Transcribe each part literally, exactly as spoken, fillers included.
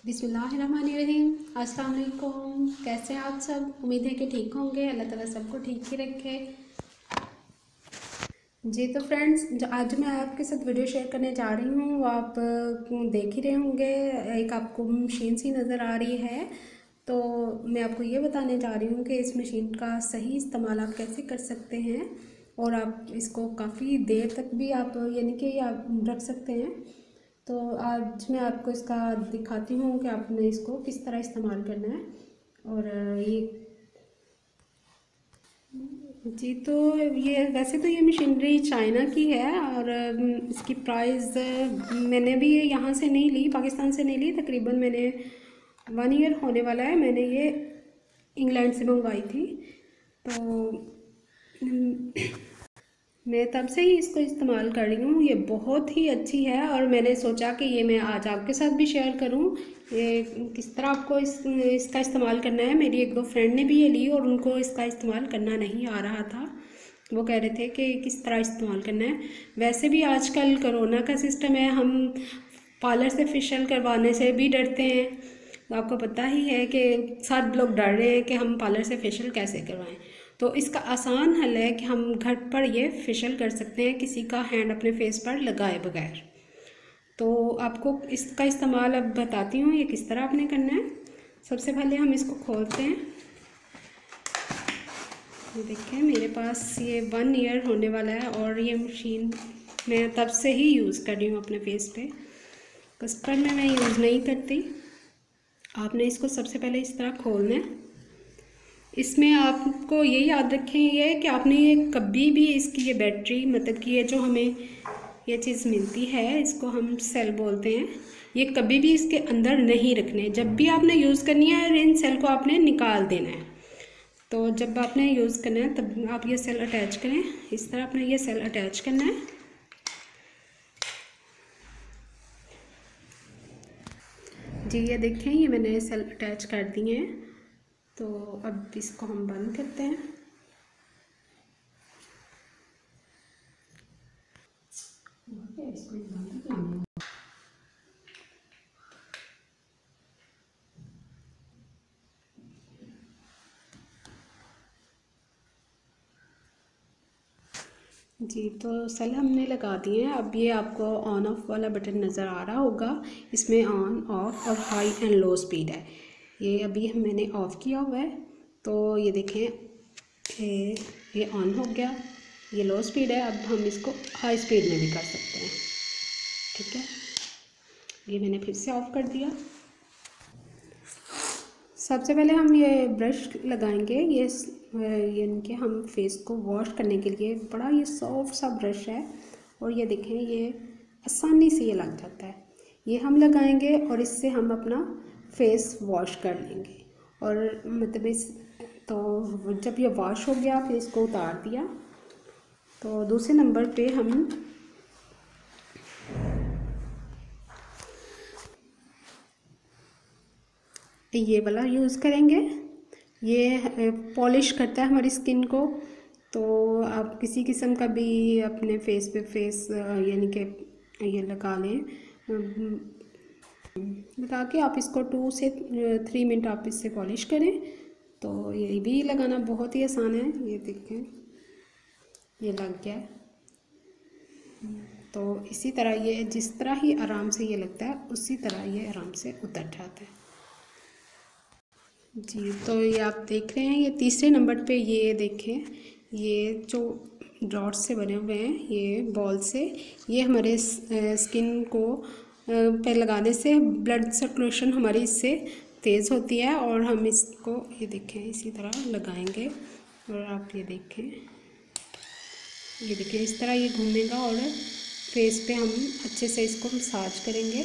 बिस्मिल्लाहिर्रहमानिर्रहीम। अस्सलाम वालेकुम। कैसे हैं आप सब? उम्मीद है कि ठीक होंगे। अल्लाह ताला सबको ठीक ही रखे। जी तो फ्रेंड्स, आज मैं आपके साथ वीडियो शेयर करने जा रही हूँ। वो आप देख ही रहे होंगे, एक आपको मशीन सी नज़र आ रही है। तो मैं आपको ये बताने जा रही हूँ कि इस मशीन का सही इस्तेमाल आप कैसे कर सकते हैं और आप इसको काफ़ी देर तक भी आप यानी कि आप रख सकते हैं। तो आज मैं आपको इसका दिखाती हूँ कि आपने इसको किस तरह इस्तेमाल करना है। और ये जी तो ये वैसे तो ये मशीनरी चाइना की है और इसकी प्राइस मैंने भी ये यहाँ से नहीं ली, पाकिस्तान से नहीं ली। तकरीबन मैंने वन ईयर होने वाला है, मैंने ये इंग्लैंड से मंगवाई थी। तो मैं तब से ही इसको इस्तेमाल कर रही हूँ। ये बहुत ही अच्छी है और मैंने सोचा कि ये मैं आज आपके साथ भी शेयर करूँ ये किस तरह आपको इस इसका इस्तेमाल करना है। मेरी एक दो फ्रेंड ने भी ये ली और उनको इसका इस्तेमाल करना नहीं आ रहा था। वो कह रहे थे कि किस तरह इस्तेमाल करना है। वैसे भी आजकल कोरोना का सिस्टम है, हम पार्लर से फेशियल करवाने से भी डरते हैं। तो आपको पता ही है कि सब लोग डर रहे हैं कि हम पार्लर से फेशियल कैसे करवाएं। तो इसका आसान हल है कि हम घर पर ये फेशियल कर सकते हैं किसी का हैंड अपने फेस पर लगाए बगैर। तो आपको इसका इस्तेमाल अब बताती हूँ ये किस तरह आपने करना है। सबसे पहले हम इसको खोलते हैं। ये देखें, मेरे पास ये वन ईयर होने वाला है और ये मशीन मैं तब से ही यूज़ कर रही हूँ अपने फेस पे। कस्टमर में मैं यूज़ नहीं करती। आपने इसको सबसे पहले इस तरह खोलना है। इसमें आपको ये याद रखें ये कि आपने ये कभी भी इसकी ये बैटरी मतलब कि ये जो हमें ये चीज़ मिलती है इसको हम सेल बोलते हैं, ये कभी भी इसके अंदर नहीं रखने। जब भी आपने यूज़ करनी है इन सेल को आपने निकाल देना है। तो जब आपने यूज़ करना है तब आप ये सेल अटैच करें। इस तरह आपने ये सेल अटैच करना है। जी ये देखें, ये मैंने सेल अटैच कर दिए हैं। तो अब इसको हम बंद करते हैं। जी तो सेल हमने लगा दिए हैं। अब ये आपको ऑन ऑफ वाला बटन नज़र आ रहा होगा, इसमें ऑन ऑफ और हाई एंड लो स्पीड है। ये अभी हम मैंने ऑफ़ किया हुआ है। तो ये देखें ये ये ऑन हो गया, ये लो स्पीड है। अब हम इसको हाई स्पीड में भी कर सकते हैं। ठीक है, ये मैंने फिर से ऑफ़ कर दिया। सबसे पहले हम ये ब्रश लगाएंगे। ये यानी कि हम फेस को वॉश करने के लिए बड़ा ये सॉफ्ट सा ब्रश है और ये देखें ये आसानी से ये लग जाता है। ये हम लगाएंगे और इससे हम अपना फेस वॉश कर लेंगे। और मतलब इस तो जब ये वॉश हो गया फिर इसको उतार दिया। तो दूसरे नंबर पे हम ये वाला यूज़ करेंगे। ये पॉलिश करता है हमारी स्किन को। तो आप किसी किस्म का भी अपने फेस पे फेस यानी कि ये लगा लें, लगा के आप इसको टू से थ्री मिनट आप इससे पॉलिश करें। तो ये भी लगाना बहुत ही आसान है। ये देखें ये लग गया। तो इसी तरह ये जिस तरह ही आराम से ये लगता है उसी तरह ये आराम से उतर जाता है। जी तो ये आप देख रहे हैं, ये तीसरे नंबर पे ये देखें, ये जो डॉट्स से बने हुए हैं ये बॉल से, ये हमारे स्किन को पे लगाने से ब्लड सर्कुलेशन हमारी इससे तेज़ होती है। और हम इसको ये देखें इसी तरह लगाएंगे और आप ये देखें ये देखिए इस तरह ये घूमेगा और फेस पे हम अच्छे से इसको मसाज करेंगे।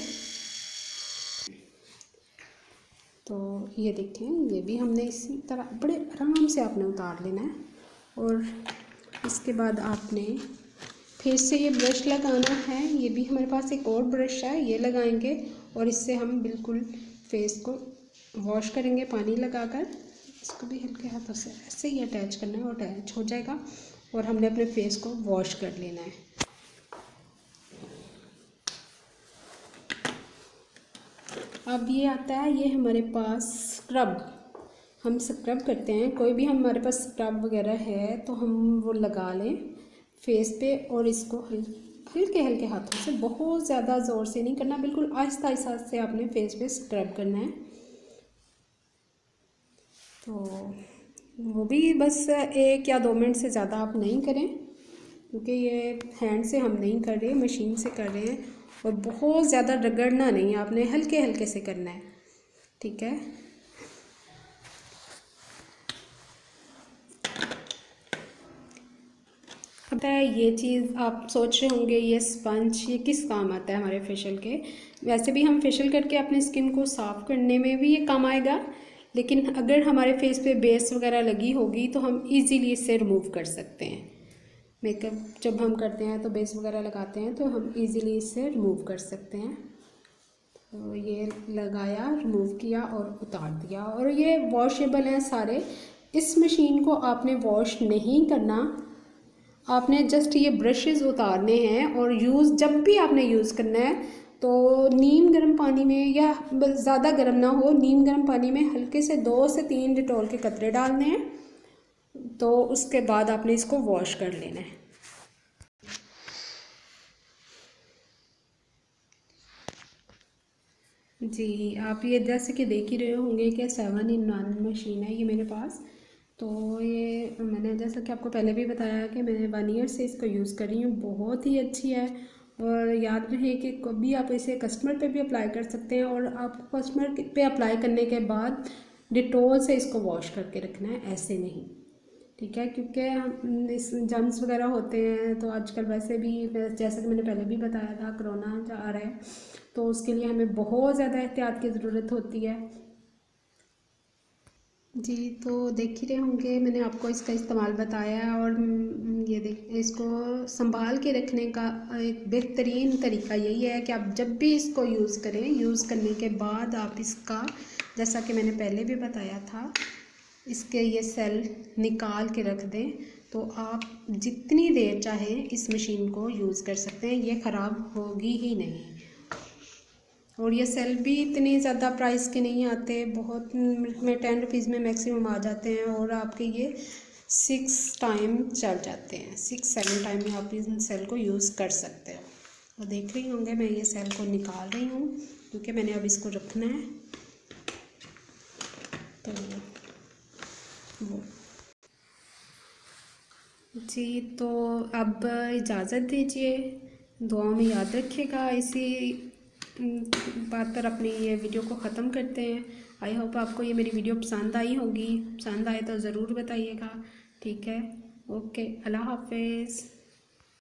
तो ये देखें ये भी हमने इसी तरह बड़े आराम से आपने उतार लेना है। और इसके बाद आपने फिर से ये ब्रश लगाना है। ये भी हमारे पास एक और ब्रश है, ये लगाएंगे और इससे हम बिल्कुल फेस को वॉश करेंगे पानी लगाकर। इसको भी हल्के हाथों से ऐसे ही अटैच करना है और अटैच हो जाएगा और हमने अपने फेस को वॉश कर लेना है। अब ये आता है, ये हमारे पास स्क्रब, हम स्क्रब करते हैं। कोई भी हमारे पास स्क्रब वगैरह है तो हम वो लगा लें फेस पे, और इसको हल्के हल्के हाथों से, बहुत ज़्यादा ज़ोर से नहीं करना, बिल्कुल आहिस्ता आहिस्ता से आपने फेस पे स्क्रब करना है। तो वो भी बस एक या दो मिनट से ज़्यादा आप नहीं करें, क्योंकि ये हैंड से हम नहीं कर रहे, मशीन से कर रहे हैं। और बहुत ज़्यादा रगड़ना नहीं, आपने हल्के हल्के से करना है, ठीक है। अब ये चीज़ आप सोच रहे होंगे, ये स्पंज ये किस काम आता है हमारे फेशियल के। वैसे भी हम फेशियल करके अपनी स्किन को साफ़ करने में भी ये काम आएगा, लेकिन अगर हमारे फेस पे बेस वगैरह लगी होगी तो हम इजीली इससे रिमूव कर सकते हैं। मेकअप जब हम करते हैं तो बेस वगैरह लगाते हैं तो हम इजीली इससे रिमूव कर सकते हैं। तो ये लगाया, रिमूव किया और उतार दिया, और ये वॉशेबल हैं सारे। इस मशीन को आपने वॉश नहीं करना, आपने जस्ट ये ब्रशेज़ उतारने हैं, और यूज़ जब भी आपने यूज़ करना है तो नीम गर्म पानी में, या ज़्यादा गर्म ना हो, नीम गर्म पानी में हल्के से दो से तीन डिटॉल के कतरे डालने हैं। तो उसके बाद आपने इसको वॉश कर लेना है। जी, आप ये जैसे कि देख ही रहे होंगे कि सेवन इन वन मशीन है ये मेरे पास। तो ये मैंने जैसा कि आपको पहले भी बताया कि मैंने वन ईयर से इसको यूज़ कर रही हूँ, बहुत ही अच्छी है। और याद रहे कि कभी आप इसे कस्टमर पे भी अप्लाई कर सकते हैं, और आपको कस्टमर पे अप्लाई करने के बाद डिटॉल से इसको वॉश करके रखना है, ऐसे नहीं, ठीक है। क्योंकि इस जर्म्स वगैरह होते हैं, तो आजकल वैसे भी जैसा कि मैंने पहले भी बताया था कोरोना आ रहा है, तो उसके लिए हमें बहुत ज़्यादा एहतियात की ज़रूरत होती है। जी, तो देख ही रहे होंगे मैंने आपको इसका इस्तेमाल बताया, और ये देख, इसको संभाल के रखने का एक बेहतरीन तरीका यही है कि आप जब भी इसको यूज़ करें, यूज़ करने के बाद आप इसका, जैसा कि मैंने पहले भी बताया था, इसके ये सेल निकाल के रख दें, तो आप जितनी देर चाहें इस मशीन को यूज़ कर सकते हैं, ये ख़राब होगी ही नहीं। और ये सेल भी इतनी ज़्यादा प्राइस के नहीं आते, बहुत में टेन रुपीज़ में मैक्सिमम आ जाते हैं, और आपके ये सिक्स टाइम चल जाते हैं, सिक्स सेवन टाइम में आप इस सेल को यूज़ कर सकते हो। और देख रही होंगे मैं ये सेल को निकाल रही हूँ, क्योंकि मैंने अब इसको रखना है। तो वो जी, तो अब इजाज़त दीजिए, दुआओं में याद रखिएगा। इसी बात पर अपनी ये वीडियो को ख़त्म करते हैं। आई होप आपको ये मेरी वीडियो पसंद आई होगी, पसंद आए तो ज़रूर बताइएगा, ठीक है। ओके, अल्लाह हाफ़िज़।